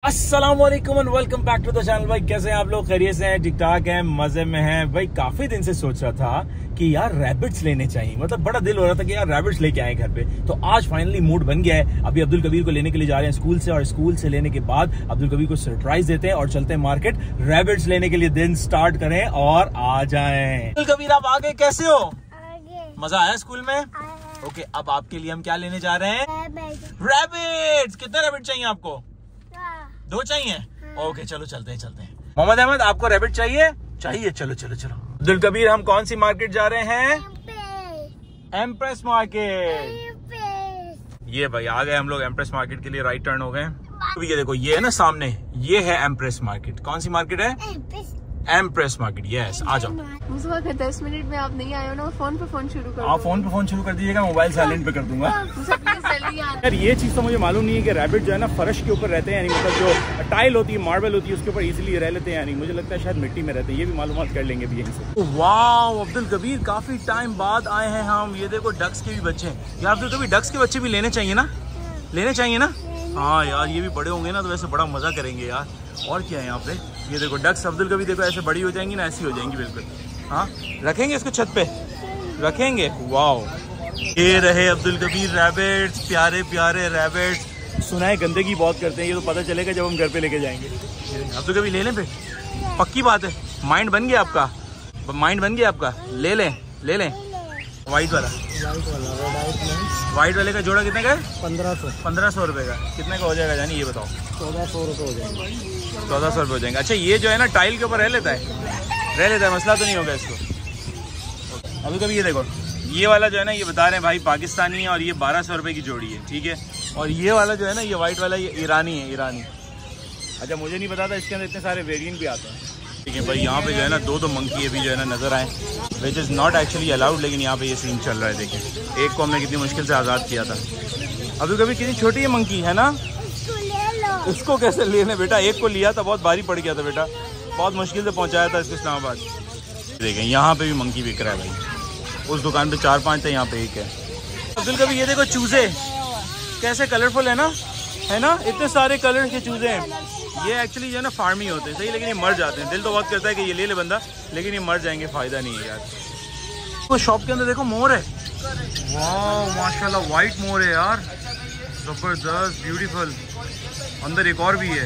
अस्सलामुअलैकुम and welcome back to the channel. भाई कैसे हैं आप लोग? खैरियत से हैं, ठीक ठाक हैं, मजे में हैं? भाई काफी दिन से सोच रहा था कि यार रैबिट्स लेने चाहिए, मतलब बड़ा दिल हो रहा था कि यार रैबिट्स लेके आए घर पे। तो आज फाइनली मूड बन गया है। अभी अब्दुल कबीर को लेने के लिए जा रहे हैं स्कूल से, और स्कूल से लेने के बाद अब्दुल कबीर को सरप्राइज देते हैं और चलते हैं मार्केट रैबिट्स लेने के लिए। दिन स्टार्ट करें और आ जाएं। अब्दुल कबीर आप आगे कैसे हो? मजा आया स्कूल में? ओके, अब आपके लिए हम क्या लेने जा रहे हैं? रैबिट्स। कितने रैबिट चाहिए आपको? 2 चाहिए? ओके चलो चलते हैं। मोहम्मद अहमद आपको रैबिट चाहिए? चलो। अब्दुल कबीर हम कौन सी मार्केट जा रहे हैं? Empress Market. ये भाई आ गए हम लोग एम्प्रेस मार्केट के लिए, राइट टर्न हो गए। ये देखो, ये है ना सामने, ये है एम्प्रेस मार्केट। कौन सी मार्केट है? Empress Market. यस, आ जाओ। मुझे 10 मिनट में आप नहीं आए हो ना, फोन पे फोन शुरू कर। आप फोन पे फोन शुरू कर दीजिएगा, मोबाइल साइलेंट पे कर दूंगा। यार ये चीज तो मुझे मालूम नहीं है कि रैबिट जो है ना फर्श के ऊपर रहते हैं, यानी मतलब जो टाइल होती है, मार्बल होती है, उसके ऊपर इजीली रह लेते हैं। यानी मुझे लगता है शायद मिट्टी में रहते हैं। ये भी मालूमात कर लेंगे भी यहीं से। वाह अब्दुल कबीर, काफी टाइम बाद आए हैं हम। ये देखो डक्स के भी बच्चे हैं यार। अब्दुल कबीर डक्स के बच्चे भी लेने चाहिए ना? हाँ यार, ये भी बड़े होंगे ना तो वैसे बड़ा मजा करेंगे यार। और क्या है यहाँ पे? ये देखो डक्स अब्दुल कबीर, देखो ऐसे बड़ी हो जाएंगी ना, ऐसी हो जाएंगी बिल्कुल। हाँ, रखेंगे इसको छत पे, रखेंगे। वाह, ये रहे अब्दुल कबीर रैबिट्स, प्यारे प्यारे रैबिट्स। सुना है गंदगी बहुत करते हैं, ये तो पता चलेगा जब हम घर पे लेके जाएंगे। अब्दुल कबीर ले लें पे? पक्की बात है? माइंड बन गया आपका? ले लें। व्हाइट वाले का जोड़ा कितने का है? 1500 रुपए का। कितने का हो जाएगा जानी, ये बताओ? 1400 रुपये हो जाएंगे। 1400 रुपये हो जाएंगे। अच्छा, ये जो है ना टाइल के ऊपर रह लेता है, मसला तो नहीं होगा इसको। अभी कभी ये देखो, ये वाला जो है ना, ये बता रहे हैं भाई पाकिस्तानी है और ये 1200 रुपये की जोड़ी है, ठीक है। और ये वाला जो है ना, ये वाइट वाला, ये ईरानी है। अच्छा, मुझे नहीं पता था इसके अंदर इतने सारे वेरिएंट भी आते हैं, ठीक है भाई। यहाँ पे जो है ना दो मंकी अभी जो है ना नजर आए, which is not actually allowed, लेकिन यहाँ पे ये सीन चल रहा है। देखिए, एक को हमने कितनी मुश्किल से आज़ाद किया था। अभी कभी कितनी छोटी है मंकी है ना, इसको कैसे लेने बेटा? एक को लिया था, बहुत भारी पड़ गया था बेटा, बहुत मुश्किल से पहुँचाया था इसको इस्लामाबाद। देखें यहाँ पे भी मंकी बिक रहा है भाई। उस दुकान पे 4-5 थे, यहाँ पे एक है। अब्दुल कभी ये देखो चूजे कैसे कलरफुल है ना, इतने सारे कलर के चूजे हैं। ये एक्चुअली जो है ना फार्मी होते हैं, सही, लेकिन ये मर जाते हैं। दिल तो बहुत करता है कि ये ले ले बंदा, लेकिन ये मर जाएंगे, फायदा नहीं है यार। तो शॉप के अंदर देखो मोर है। वाह माशाल्लाह, वाइट मोर है यार, जबरदस्त, ब्यूटीफुल। अंदर एक और भी है।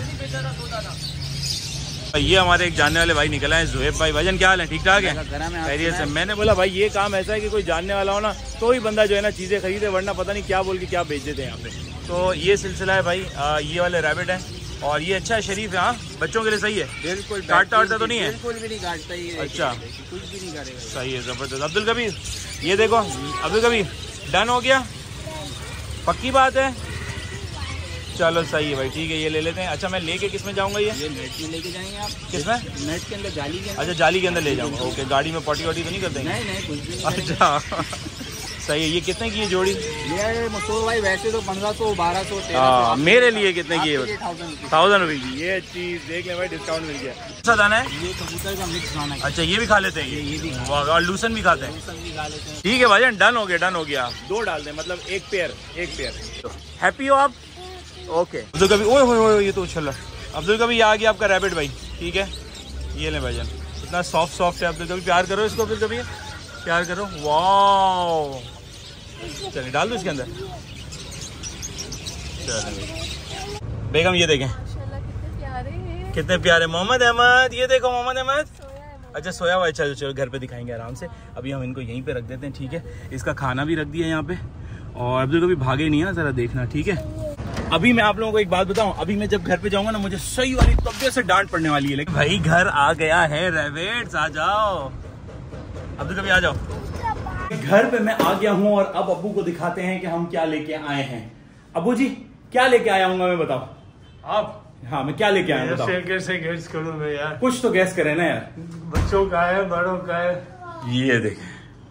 ये हमारे एक जानने वाले भाई निकला है, जुहेब भाई। भाईजान क्या हाल है? ठीक ठाक है, खैरियत से? मैंने बोला भाई ये काम ऐसा है कि कोई जानने वाला हो ना तो ही बंदा जो है ना चीज़ें खरीदे, वरना पता नहीं क्या बोल के क्या बेच देते हैं यहाँ पे। तो ये सिलसिला है भाई। ये वाले रैबिट है और ये अच्छा है, शरीफ है। हाँ, बच्चों के लिए सही है, बिल्कुल। काटता वाटता तो नहीं है? बिल्कुल भी नहीं काटता ये। अच्छा, कुछ भी नहीं करेगा, सही है, जबरदस्त। अब्दुल कबीर ये देखो, अब्दुल कबीर डन हो गया, पक्की बात है? चलो सही है भाई, ठीक है, ये ले लेते हैं। अच्छा, मैं लेके किस में जाऊंगा? ये नेट में लेके जाएंगे आप। किस में? नेट के अंदर, जाली के अंदर। अच्छा, जाली के अंदर ले जाऊंगा। ओके, गाड़ी में पॉटी वॉटी तो नहीं कर देंगे? नहीं, कुछ भी नहीं। अच्छा सही है। ये कितने की है जोड़ी? ये मसूर भाई वैसे तो 1500, 1200, 1300। मेरे लिए कितने की है? 1000 रुपये की। ये चीज देख ले भाई, डिस्काउंट मिल गया। अच्छा दाना है ये, कबूतर का मिक्स दाना है। अच्छा, ये भी खा लेते हैं? ये भी। और लूसन भी खाते हैं? ठीक है भाई, डन हो गया। 2 डाल दें, मतलब एक पेयर। हैप्पी हो आप? ओके अब्दुल कबीर, ओए ये तो उछल रहा। अब्दुल कबीर आ गया आपका रैबिट भाई, ठीक है। ये ले भाईजान, इतना सॉफ्ट है। अब्दुल कबीर प्यार करो इसको, अब्दुल कबीर प्यार करो। वाह, चलिए डाल दो इसके अंदर। चलिए बेगम, ये देखें कितने प्यारे मोहम्मद अहमद। ये देखो मोहम्मद अहमद। अच्छा, सोया हुआ है। चलो घर पे दिखाएंगे आराम से। अभी हम इनको यहीं पे रख देते हैं, ठीक है। इसका खाना भी रख दिया यहाँ पे, और अब्दुल कबीर भागे नहीं है, जरा देखना, ठीक है। अभी मैं आप लोगों को एक बात बताऊं, अभी मैं जब घर पे जाऊंगा ना, मुझे सही वाली तबीयत से डांट पड़ने वाली है। लेकिन भाई घर आ गया है रैबिट्स, आ जाओ अब्दुल कबीर, आ जाओ। घर पे मैं आ गया हूं और अब अब्बू को दिखाते हैं कि हम क्या लेके आए हैं। अब्बू जी, क्या लेके आया हूँ मैं, बताओ आप। हाँ, मैं क्या लेके आया हूँ? कैसे गैस करूं मैं यार? कुछ तो गैस करे ना यार। बच्चों का है, बड़ों का है। ये देखें,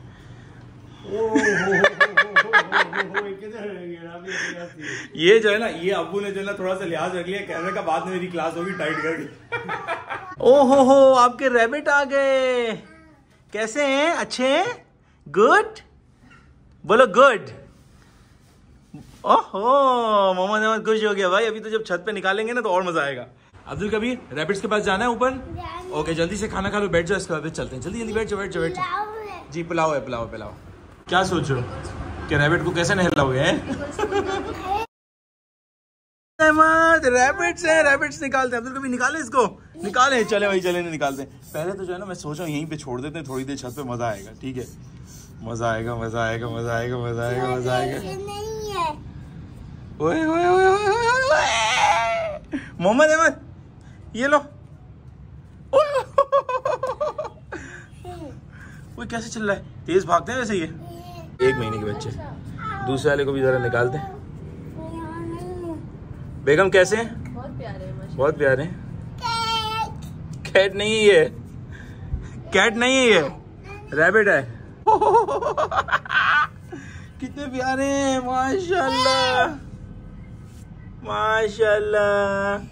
ये जो है ना, ये अब्बू ने जो है ना थोड़ा सा लिहाज रख लिया, कहने का बाद में मेरी क्लास होगी टाइट करके। ओहो, आपके रैबिट आ गए। कैसे हैं? अच्छे हैं? गुड बोलो, गुड। ओहो मोहम्मद अहमद खुश हो गया भाई। अभी तो जब छत पे निकालेंगे ना तो और मजा आएगा। अब्दुल कबीर रैबिट्स के पास जाना है ऊपर। ओके जल्दी से खाना खा लो, बैठ जाओ, इसके बाद चलते हैं। जल्दी जल्दी बैठ जाओ, बैठ जाओ, बैठ जाओ। जी पुलाव है, पुलाव पुलाव। क्या सोच रहे हो कि रैबिट को कैसे नहलाओगे हैं? रैबिट्स है, रैबिट्स निकालते हैं। अब्दुल कबीर निकाले इसको, निकाले। चले भाई चले, निकालते हैं। पहले तो जो है ना मैं सोच रहा हूँ यहीं पे छोड़ देते हैं, थोड़ी देर छत पे, मजा आएगा। ठीक है, मजा आएगा, मजा आएगा, मजा आएगा, मजा आएगा, मजा आएगा। ओए ओए ओए ओए मोहम्मद अहमद ये लो। ओए कैसे चल रहा है, तेज भागते हैं वैसे ये। 1 महीने के बच्चे। दूसरे वाले को भी जरा निकालते हैं। बेगम कैसे हैं? बहुत प्यारे हैं, बहुत प्यारे हैं। कैट नहीं है ये, कैट नहीं है ये, रैबिट है। कितने प्यारे हैं, माशाल्लाह माशाल्लाह।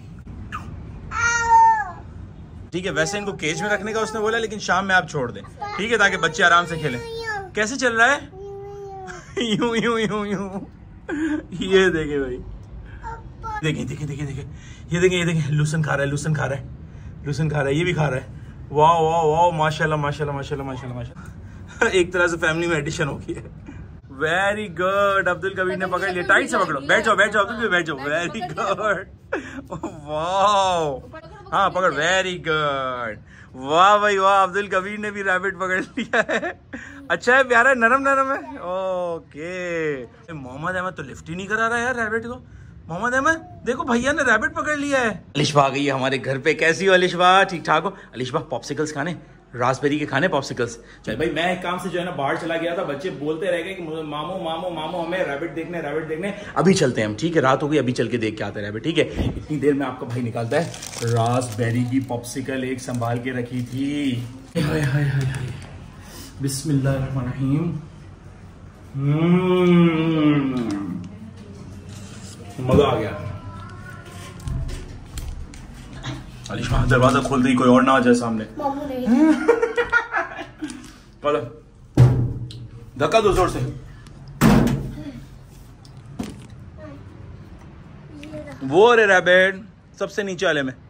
ठीक है, वैसे इनको केज में रखने का उसने बोला, लेकिन शाम में आप छोड़ दें, ठीक है, ताकि बच्चे आराम से खेलें। कैसे चल रहा है? यूं यूं यूं यूं। ये देखे भाई, देखें देखें देखें देखें, ये देखें, ये देखें, लूसन खा रहा है, लूसन खा रहा है, लूसन खा रहा है, ये भी खा रहा है। वाह वाह वाह, माशाल्लाह माशाल्लाह माशाल्लाह माशाल्लाह माशाल्लाह। एक तरह से फैमिली में एडिशन हो गई है। वेरी गुड, अब्दुल कबीर ने पकड़ लिया। टाइट से पकड़ो, बैठ जाओ, बैठ जाओ अब्दुल, बैठ जाओ। वेरी गुड, वाह। हाँ पकड़, वेरी गुड, वाह भाई वाह। अब्दुल कबीर ने भी रैबिट पकड़ लिया है। अच्छा है, प्यारा है, नरम नरम है। ओके, मोहम्मद अहमद तो लिफ्ट ही नहीं करा रहा है यार रैबिट को। मोहम्मद अहमद देखो, भैया ने रैबिट पकड़ लिया है। अलिशबा आ गई है हमारे घर पे। कैसी हो अलिशबा? ठीक ठाक हो? अलिशबा पॉप्सिकल्स खाने, रास्पबेरी के खाने पॉप्सिकल्स। चल भाई, मैं एक काम से जो है ना बाहर चला गया था। बच्चे बोलते रह गए कि मामो मामो मामो, हमें रैबिट देखने, रैबिट देखने। अभी चलते हैं हम, ठीक है, रात हो गई, अभी चल के देख के आते हैं रैबिट, ठीक है। इतनी देर में आपका भाई निकालता है रास्पबेरी की पॉप्सिकल, एक संभाल के रखी थी। हाय हाय हाय हाय, बिस्मिल्लाहिर्रहमानिर्रहीम। मजा आ गया। अलिशा दरवाजा खोल दी, कोई और ना आ जाए सामने। धक्का दो जोर से। वो रे रैबिट सबसे नीचे वाले में।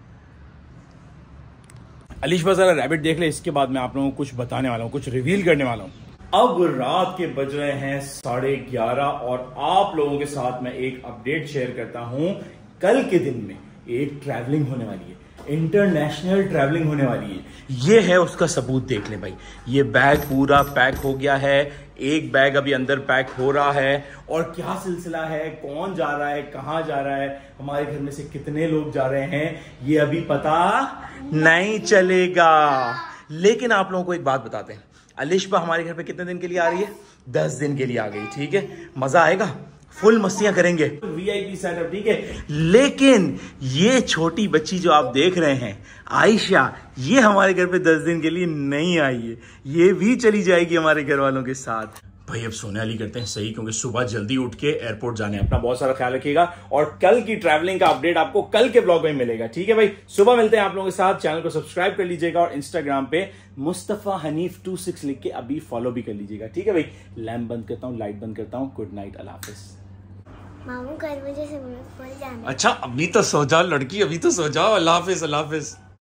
अलिशा जरा रैबिट देख ले, इसके बाद मैं आप लोगों को कुछ बताने वाला हूँ, कुछ रिवील करने वाला हूँ। अब रात के बज रहे हैं 11:30 और आप लोगों के साथ मैं एक अपडेट शेयर करता हूं। कल के दिन में एक ट्रैवलिंग होने वाली है, इंटरनेशनल ट्रैवलिंग होने वाली है। ये है उसका सबूत, देख ले भाई। ये बैग पूरा पैक हो गया है, एक बैग अभी अंदर पैक हो रहा है। और क्या सिलसिला है, कौन जा रहा है, कहां जा रहा है, हमारे घर में से कितने लोग जा रहे हैं, ये अभी पता नहीं चलेगा। लेकिन आप लोगों को एक बात बताते हैं, अलिशबा हमारे घर पे कितने दिन के लिए आ रही है? 10 दिन के लिए आ गई, ठीक है। मजा आएगा, फुल मस्तियां करेंगे, वीआईपी सेटअप, ठीक है। लेकिन ये छोटी बच्ची जो आप देख रहे हैं आयशा, ये हमारे घर पे 10 दिन के लिए नहीं आई है, ये भी चली जाएगी हमारे घर वालों के साथ। भाई अब सोने वाली करते हैं सही, क्योंकि सुबह जल्दी उठ के एयरपोर्ट जाने। अपना बहुत सारा ख्याल रखिएगा और कल की ट्रैवलिंग का अपडेट आपको कल के ब्लॉग में मिलेगा, ठीक है भाई। सुबह मिलते हैं आप लोगों के साथ। चैनल को सब्सक्राइब कर लीजिएगा और इंस्टाग्राम पे मुस्तफा हनीफ 26 लिख के अभी फॉलो भी कर लीजिएगा, ठीक है भाई। लैम्प बंद करता हूँ, लाइट बंद करता हूँ। गुड नाइट, अल्लाह हाफिज। मामू कल मुझे स्विमिंग पूल जाना। अच्छा अभी तो सो जाओ लड़की, अभी तो सो जाओ। अल्लाह हाफिज, अल्लाह हाफिज।